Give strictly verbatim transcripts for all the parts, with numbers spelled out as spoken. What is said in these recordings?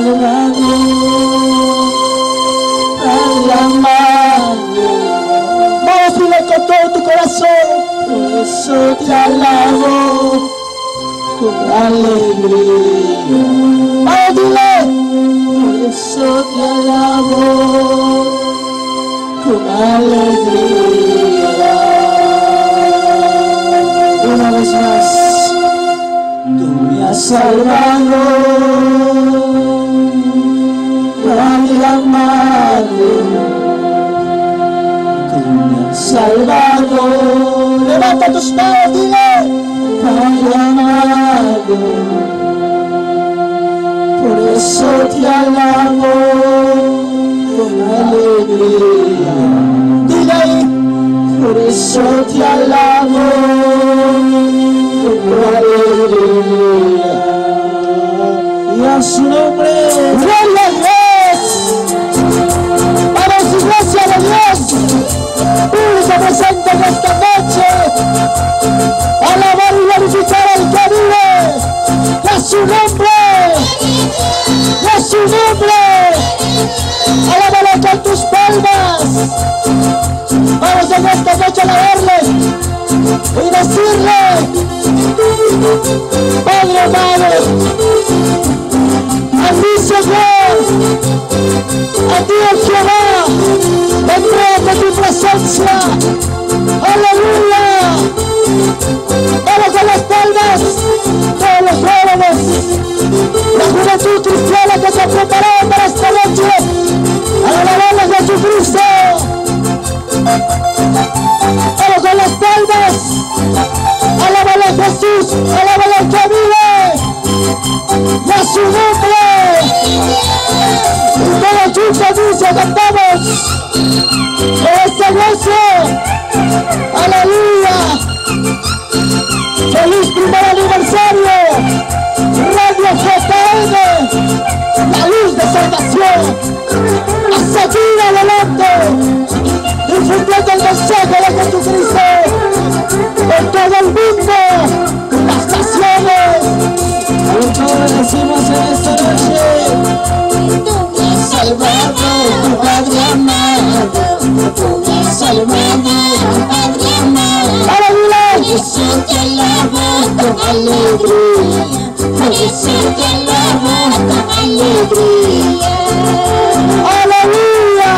Salvador, Padre amado. Vamos, dile con todo tu corazón. Por eso te alabo con alegría. Vamos, dile. Por eso te alabo con alegría. Una vez más, tú me has salvado, Padre amado, tú me has salvado. Levanta tus manos, dile, Padre amado, por eso te alabo con alegría. Dile ahí, por eso te alabo con alegría. Y a su nombre, gloria a Dios. Vamos, iglesia de Dios, público presente en esta noche, alabar y glorificar al que vive. Y a su nombre, y a su nombre, alábalo con tus palmas. Vamos en esta noche a alabarle y decirle, Padre amado, a ti Señor, a ti el Jehová, entrégate tu presencia. Aleluya. Vamos con las palmas, todos los jóvenes, la juventud cristiana que se ha preparado para esta noche a alabar a Jesucristo. Vamos con las palmas, alábale a Jesús, alábale al que vive, y a su nombre. Y todos juntos dice, cantamos en este gozo. Aleluya. Feliz primer aniversario, Radio J M, la luz de salvación. A seguir adelante, difundiendo el mensaje de Jesucristo por todo el mundo, las naciones. Por todo decimos en esta noche, tú me has salvado, Padre amado, tú me has salvado, Padre amado. ¡Aleluya! Por eso te alabo con alegría, por eso te alabo con alegría. ¡Aleluya!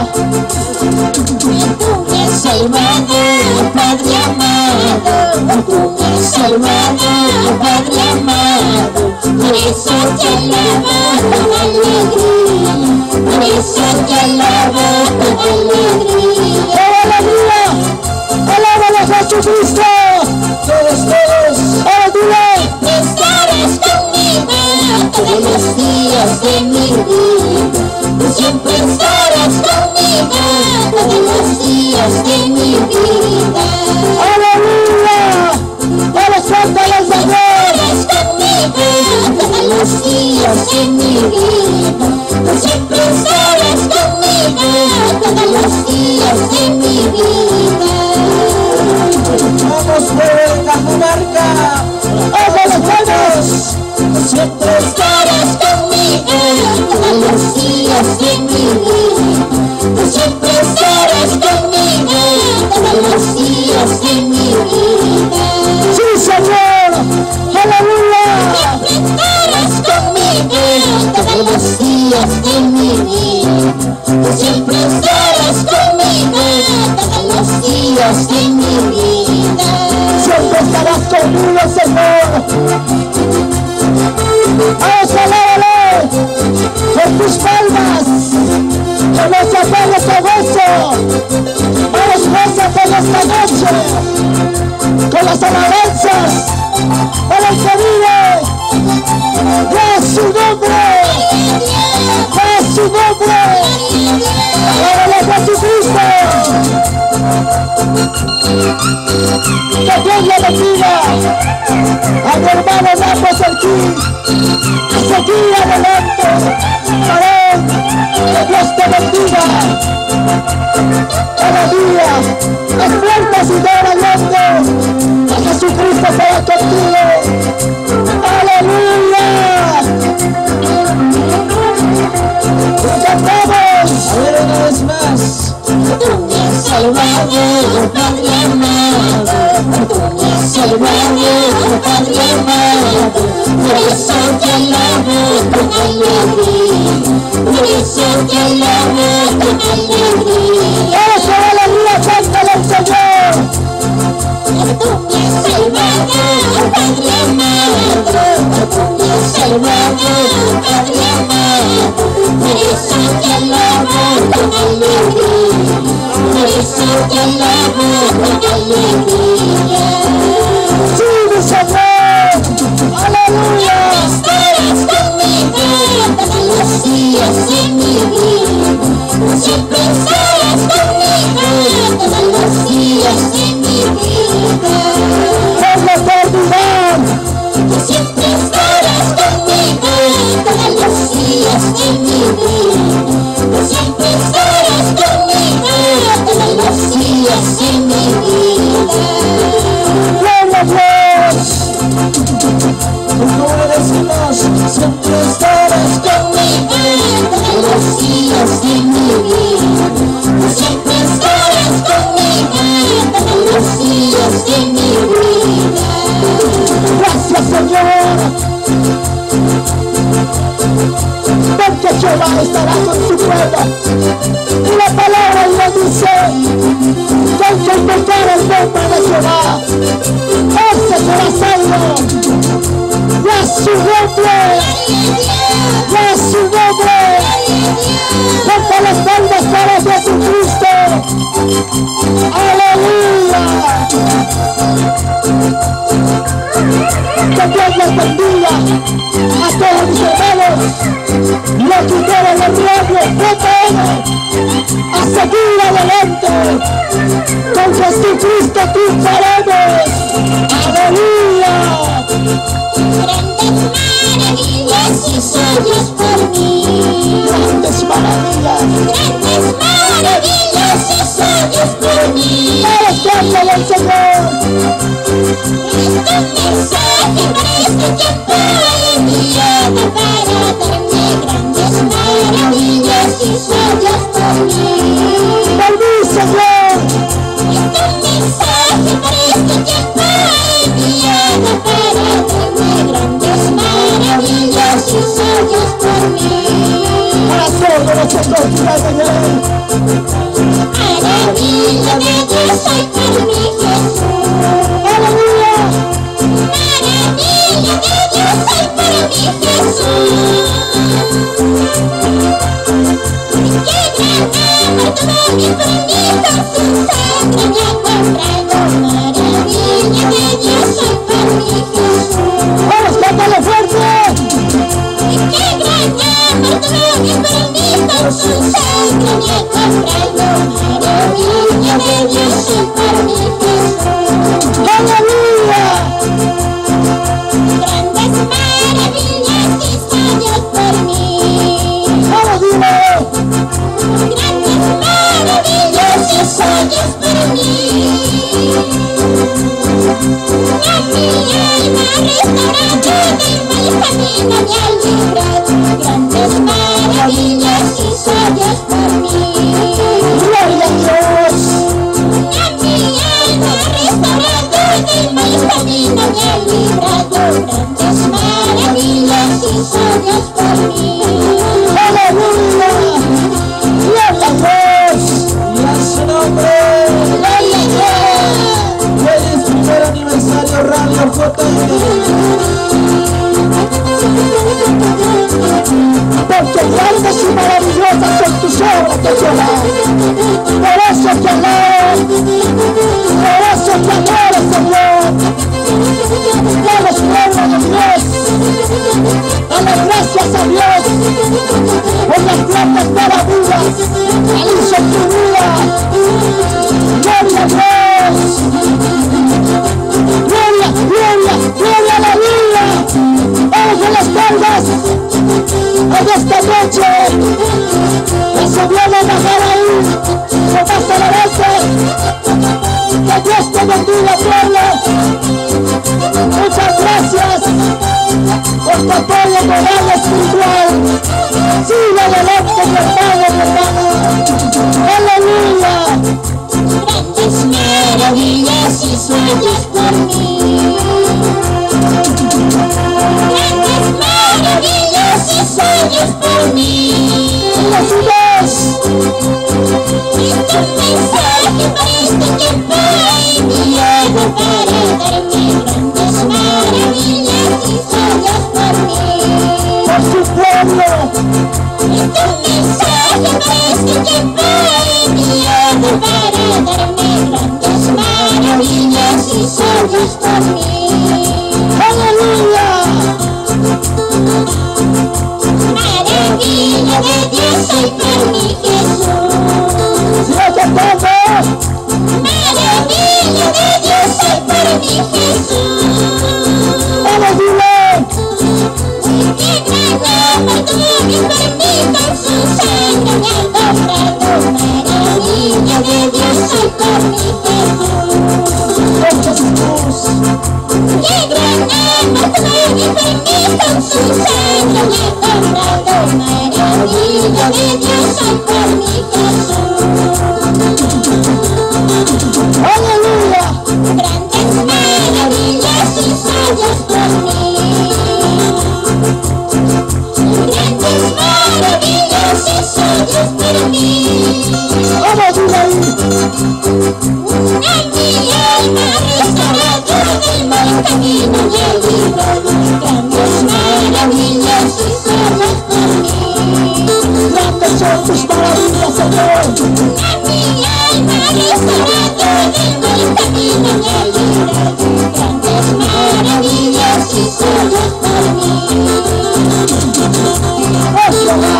Tú me has salvado, Padre amado, tú me has salvado, Padre amado, por eso te alabo con alegría, por eso te alabo con alegría. ¡Aleluya! ¡Alábalo a Jesucristo! Todos, todos, ¡aleluya! Estarás conmigo todos los días de mi vida, tú siempre estarás conmigo todos los días de mi vida. ¡Aleluya! ¡Todos cantan al Señor! Estarás conmigo todos los días de mi vida, tú siempre estarás conmigo todos los días de mi vida. Vamos por la comarca, ¡vamos los buenos! Siempre estarás conmigo todos los días de mi vida, tú siempre estarás conmigo todos los días de mi vida. ¡Sí, Señor! ¡Aleluya! Siempre estarás conmigo todos los días de mi vida, tú siempre estarás conmigo todos los días de mi vida. Siempre estarás conmigo, Señor. Vamos, alábale con tus palmas, que no se apague este gozo. Vamos, gózate en esta noche con las alabanzas para el que vive. ¡A su nombre! ¡A su nombre! ¡Alábale a Jesucristo! Que Dios le bendiga a mi hermano Ramos aquí, a seguir adelante. Amén. Que Dios te bendiga. Cada día las puertas y door abierto, que Jesucristo sea contigo. Aleluya. Salvador, Padre amado, tú me has salvado, Padre amado, por eso te alabo con alegría, por eso te alabo con alegría. Eso, alegría, cántale al Señor. Tú me has salvado, Padre amado, tú me has salvado, Padre amado, por eso te alabo con alegría, por eso te alabo con alegría. Sí, mi Señor. Aleluya. Estarás conmigo todos los días de mi vida, siempre estarás conmigo todos los días de mi vida. Por la eternidad. Siempre estarás conmigo todos los días de mi vida, siempre estarás conmigo todos los días de mi vida. Gloria a Dios. Como decimos, siempre estarás Conmigo todos los días de mi vida, siempre estarás conmigo todos los días de mi vida. Gracias, Señor. Porque Jehová estará con su pueblo. Y la palabra le dice que el que invocar el nombre de Jehová, ese será salvo. Y a su nombre, y a su nombre, porque las palmas para Jesucristo. Aleluya. Que Dios les bendiga a todos mis hermanos, los que quieren el radio, P T N, a seguir adelante. Con Jesucristo triunfaremos. Aleluya. Grandes maravillas hizo Dios por mí. Grandes maravillas. Grandes maravillas hizo Dios por mí. Todos cántale al Señor. Este mensaje para este tiempo enviado para darme grandes maravillas hizo Dios por mí. Bendice, Señor. Este mensaje para este tiempo enviado para darme grandes maravillas hizo Dios por mí. Para todos los que confían en Él. Maravilla de Dios soy por mi Jesús. Aleluya. Maravilla de Dios soy por mi Jesús. Qué gran amor tuvo mi bendito su sangre me ha comprado. Maravilla de Dios soy por mi Jesús. Vamos, cántale fuerte. Qué gran amor tuvo mi bendito su sangre me ha comprado. Maravilla de Dios soy por mi Jesús. Aleluya. Grandes maravillas hizo Dios por mí. Vamos, dile. Grandes maravillas hizo Dios por mí. A mi alma restaurado, del mal camino me ha librado. Grandes maravillas hizo Dios por mí. Gloria a Dios. A mi alma restaurado, del mal camino me ha librado. Grandes maravillas hizo Dios por mí. Aleluya. Gloria a Dios. Y a su nombre. Gloria a Dios. Feliz primer aniversario Radio J M. Porque grandes y maravillosas son tus obras, Jehová. Por eso te alabo. Por eso te adoro, Señor. Damos gloria a Dios. Dale gracias a Dios por las grandes maravillas que hizo en tu vida. Gloria a Dios. Gloria, gloria, gloria a la vida. Vamos a las palmas en esta noche. Que se viene a bajar ahí. Se pasa a la vez. Que Dios te bendiga, pueblo. Muchas gracias por tu apoyo moral y espiritual. Sigue adelante, mi hermano, mi hermana. Aleluya. soñas por mí. Grandes maravillas y sueños por mí. Así es. Es un mensaje para este tiempo enviado para darme grandes maravillas y sueños por mí. Por su pueblo. Es un mensaje para este tiempo enviado para darme grandes maravillas y sueños por mí. Aleluya. Maravilla de Dios soy por mi Jesús. Sigue cantando. Maravilla de Dios soy por mi Jesús. Vamos, dile. Que tragó por tu y por mí con su sangre me ha comprado. Maravilla de Dios soy por mi Jesús. Por Jesús. Que gran amor tuvo y por mí con su sangre me ha comprado. Maravilla de Dios soy por mi Jesús. Aleluya. Grandes maravillas y sueños por mí. Grandes maravillas y sueños por mí. Vamos, dile ahí. A mi alma restaurado del mal camino me ha librado. Grandes maravillas y sueños por mí. Grandes son tus maravillas, Señor. A mi alma restaurado del mal camino me ha librado. Grandes maravillas y sueños por mí. Oh, Jehová.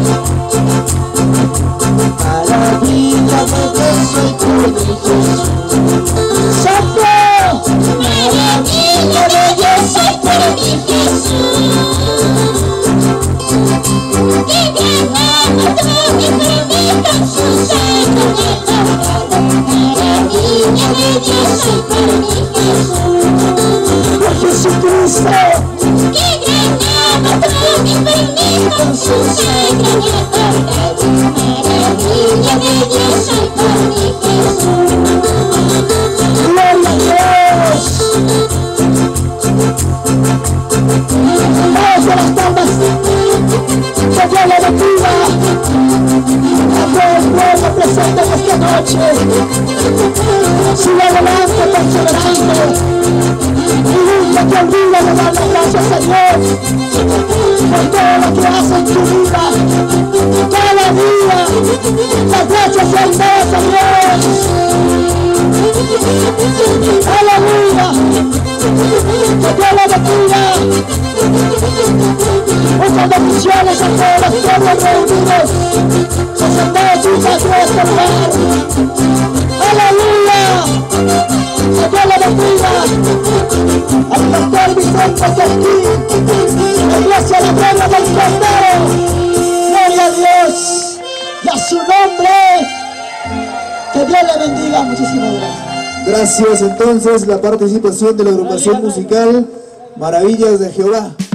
Maravilla de Dios soy por mi Jesús. Santo. Maravilla de Dios soy por mi Jesús. Que gran amor tuvo y por mí con su sangre me ha comprado. Maravilla de Dios soy por mi Jesús. Por Jesucristo. Que gran amor tuvo y por mí con su sangre me ha comprado. Maravilla de Dios soy por mi Jesús. Gloria a Dios. Vamos a las palmas. Que Dios le bendiga a todo el pueblo presente en esta noche. Siga adelante, perseverante. Y nunca te olvides de dar las gracias, Señor, por todo lo que hace en tu vida. Cada día, las gracias al Señor. Aleluya. Que Dios le bendiga. Muchas bendiciones a todos los pueblos reunidos que se dedican a este lugar. Aleluya. Que Dios le bendiga al pastor Vicente Cerquín, la iglesia de la Gloria del Cordero. Gloria a Dios y a su nombre. Que Dios le bendiga. Muchísimas gracias. Gracias. Entonces, la participación de la agrupación musical Maravillas de Jehová.